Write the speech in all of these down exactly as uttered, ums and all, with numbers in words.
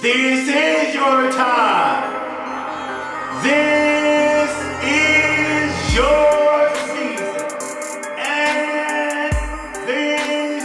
This is your time. This is your season. And this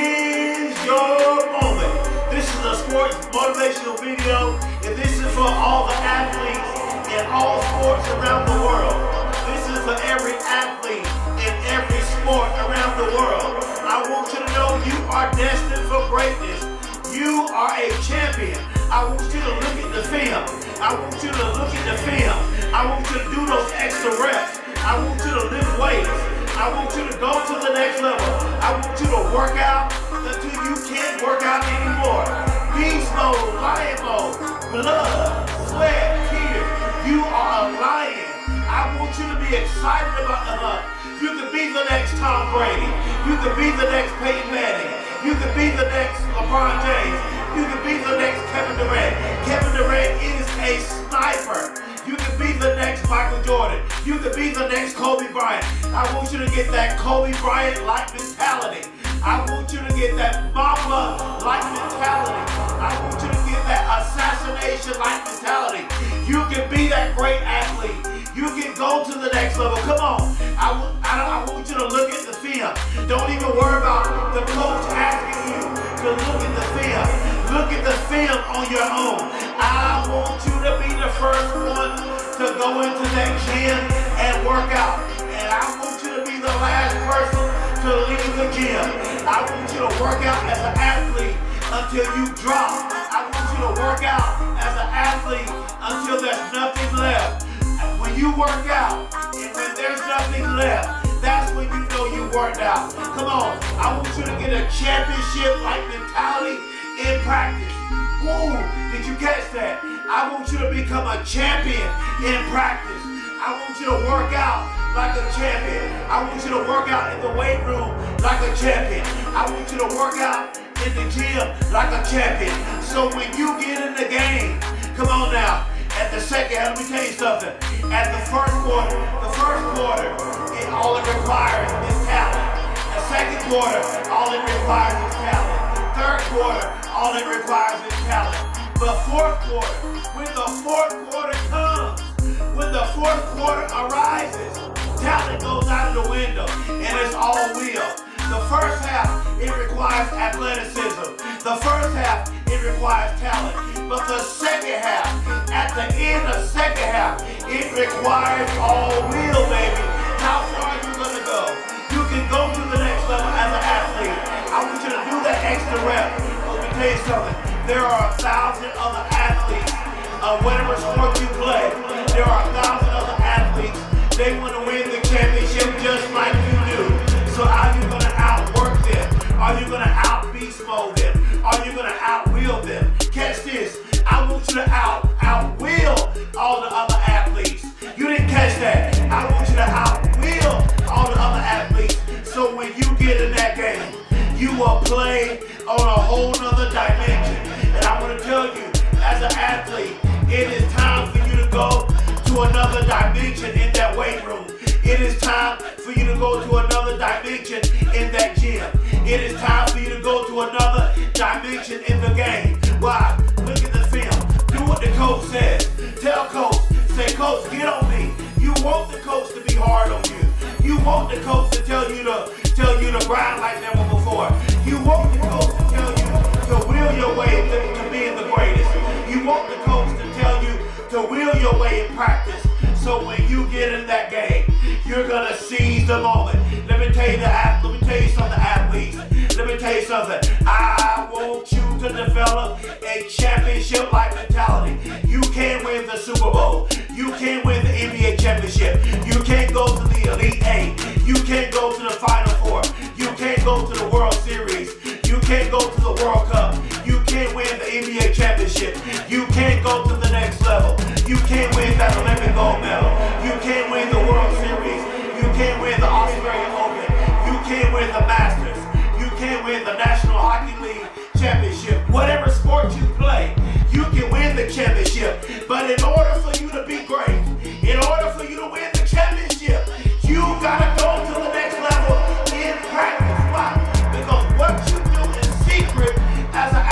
is your moment. This is a sports motivational video, and this is for all the athletes in all sports around the world. This is for every athlete in every sport around the world. I want you to know you are destined for greatness. You are a champion. I want you to look at the film. I want you to look at the film. I want you to do those extra reps. I want you to lift weights. I want you to go to the next level. I want you to work out until you can't work out anymore. Beast mode, lion mode, blood, sweat, tears. You are a lion. I want you to be excited about the hunt. You could be the next Tom Brady. You could be the next Peyton Manning. You could be the next LeBron James. You could be the next Kevin Durant. Kevin Durant is a sniper. You could be the next Michael Jordan. You could be the next Kobe Bryant. I want you to get that Kobe Bryant-like mentality. I want you to get that Mamba-like mentality. I want you to get that assassination-like mentality. You can be that great athlete. You can go to the next level. Come on. I, I, I want you to look at the film. Don't even worry about the coach asking you to look at the film. Look at the film on your own. I want you to be the first one to go into that gym and work out. And I want you to be the last person to leave the gym. I want you to work out as an athlete until you drop. I want you to work out as an athlete until there's nothing left. When you work out and when there's nothing left, that's when you know you worked out. Come on, I want you to get a championship-like mentality in practice. Woo, did you catch that? I want you to become a champion in practice. I want you to work out like a champion. I want you to work out in the weight room like a champion. I want you to work out in the gym like a champion. So when you get in the game, come on now, at the second half, let me tell you something. At the first quarter, the first quarter, it, all it requires is talent. The second quarter, all it requires is talent. Third quarter, all it requires is talent. But fourth quarter, when the fourth quarter comes, when the fourth quarter arises, talent goes out of the window, and it's all will. The first half, it requires athleticism. The first half, it requires talent. But the second half, at the end of the second half, it requires all will, baby. How far are you going to go? You can go to the next level as an athlete. I want you to do that extra rep. Let me tell you something. There are a thousand other athletes of whatever sport you play. There are a thousand other athletes. They want to win the championship just like you do. So are you going to outwork them? Are you going to out-beast mode them? Are you going to out-will them? Catch this. I want you to out, out-will all the other athletes. You didn't catch that. I want you to out-will all the other athletes. So when you get in that game, you will play on a whole nother dimension. And I want to tell you, as an athlete, it is time for you to go to another dimension in that weight room. It is time for you to go to another dimension in that gym. It is time for you to go to another dimension in the game. Why? Look at the film. Do what the coach says. Tell coach, say, coach, get on me. You want the coach to be hard on you. You want the coach to tell you to tell you to grind like never before. You want the coach to tell you to will your way to, to being the greatest. You want the coach to tell you to will your way in practice. So when you get in that game, you're gonna seize the moment. Let me tell you the let me tell you something, athletes. Let me tell you something. I want you to develop a championship-like mentality. You can't win the Super Bowl. You can't win the N B A championship. You can't go to the Elite Eight. You can't go to the Final Four. You can't go to the World Series. You can't go to the World Cup. You can't win the N B A championship. You can't go to the next level. You can't win that Olympic gold medal. You can't win the World Series. You can't win the Australian Open. You can't win the Masters. You can't win the National Hockey League championship. Whatever sport you play, you can win the championship. But in order for you to be great, in order for you to win the championship, you gotta go to the next level in practice. Why? Because what you do in secret as an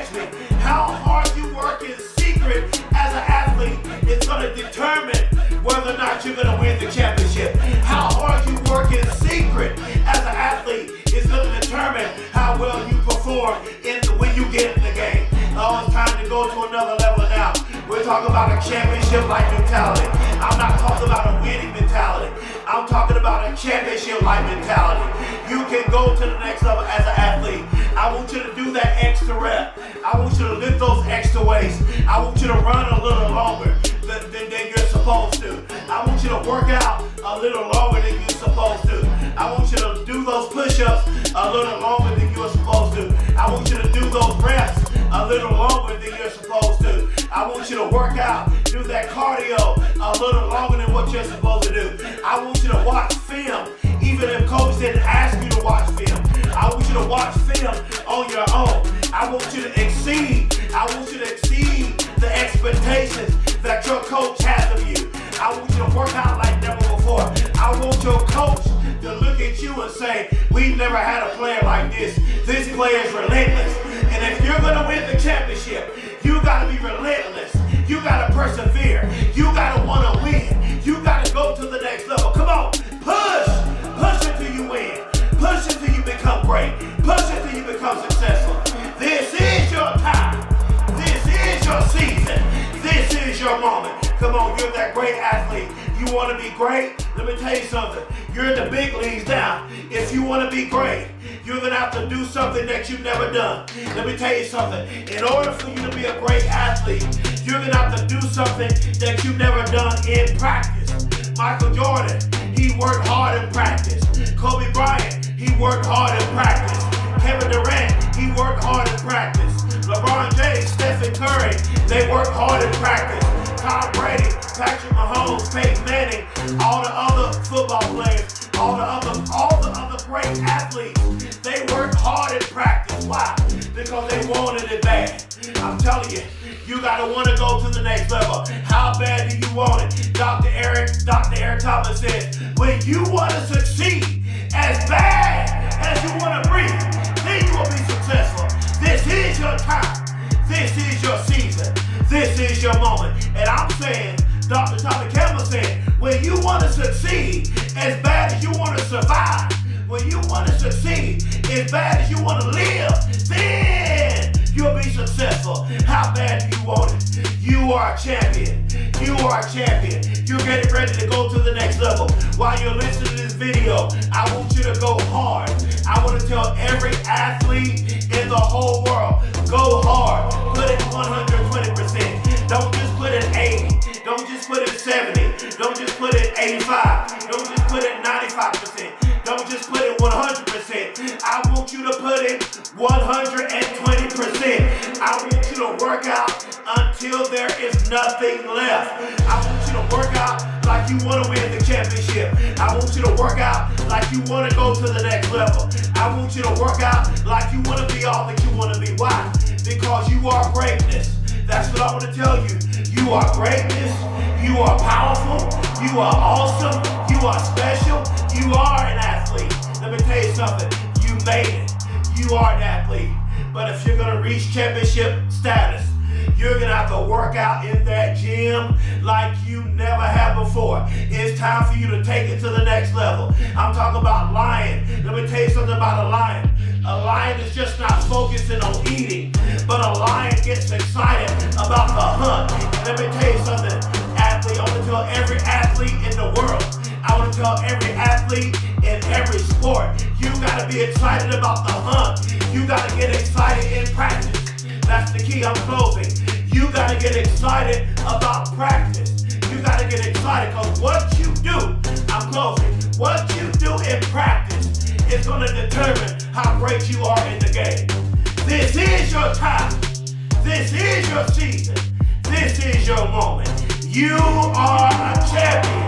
ask me, how hard you work in secret as an athlete is going to determine whether or not you're going to win the championship. How hard you work in secret as an athlete is going to determine how well you perform in the, when you get in the game. Oh, it's time to go to another level now. We're talking about a championship-like mentality. I'm not talking about a winning mentality. I'm talking about a championship-like mentality. You can go to the next level as an athlete. I want you to do that extra rep. I want you to lift those extra weights. I want you to run a little longer than, than, than you're supposed to. I want you to work out a little longer than you're supposed to. I want you to do those push-ups a little longer than you're supposed to. I want you to do those reps a little longer than you're supposed to. I want you to work out, do that cardio a little longer than what you're supposed to do. I want you to watch film, even if coach didn't ask you to watch film. I want you to watch film on your own. I want you to exceed. I want you to exceed the expectations that your coach has of you. I want you to work out like never before. I want your coach to look at you and say, we've never had a player like this. This player is relentless. And if you're going to win the championship, you got to be relentless. You got to persevere. You got to want to win. You got to go to the next level. Come on, push. Push until you win. Push until you become great. Push until you become successful. This is your time. This is your season. This is your moment. Come on, you're that great athlete. You want to be great? Let me tell you something. You're in the big leagues now. If you want to be great, you're going to have to do something that you've never done. Let me tell you something. In order for you to be a great athlete, you're going to have to do something that you've never done in practice. Michael Jordan, he worked hard in practice. Kobe Bryant, he worked hard in practice. Kevin Durant, he worked hard in practice. LeBron James, Stephen Curry, they worked hard in practice. Tom Brady, Patrick Mahomes, Peyton Manning, all the other football players, all the other, all the other great athletes, they worked hard in practice. Why? Because they wanted it bad. I'm telling you, you gotta want to go to the next level. How bad do you want it? Doctor Eric, Doctor Eric Thomas says, when you want to succeed as bad as you want to breathe, then you will be successful. This is your time. This is your season. This is your moment. And I'm saying, Doctor Tommy Campbell said, when you want to succeed as bad as you want to survive, when you want to succeed as bad as you want to live, then you'll be successful. How bad do you want it? You are a champion. You are a champion. You're getting ready to go to the next level. While you're listening to this video, I want you to go hard. I want to tell every athlete in the whole world, go hard. Put in one hundred twenty percent. Don't just put in eighty. Don't just put in seventy. Don't just put in eighty-five. Don't just put in ninety-five percent. Don't just put in one hundred percent. I want you to put in one hundred twenty percent. I want you to work out until there is nothing left. I want you to work out like you want to win the championship. I want you to work out like you want to go to the next level. I want you to work out like you want to be all that you want to be. Why? Because you are greatness. That's what I want to tell you. You are greatness. You are powerful. You are awesome. You are special. You are an athlete. Let me tell you something. You made it. You are an athlete. But if you're going to reach championship status, you're going to have to work out in that gym like you never have before. It's time for you to take it to the next level. I'm talking about lion. Let me tell you something about a lion. A lion is just not focusing on eating, but a lion gets excited about the hunt. Let me tell you something, athlete. I want to tell every athlete in the world. I want to tell every athlete in every sport, you got to be excited about the hunt. You got to get excited in practice. That's the key. I'm closing. You got to get excited about practice. You got to get excited because what you do, I'm closing, what you do in practice is going to determine how great you are in the game. This is your time. This is your season. This is your moment. You are a champion.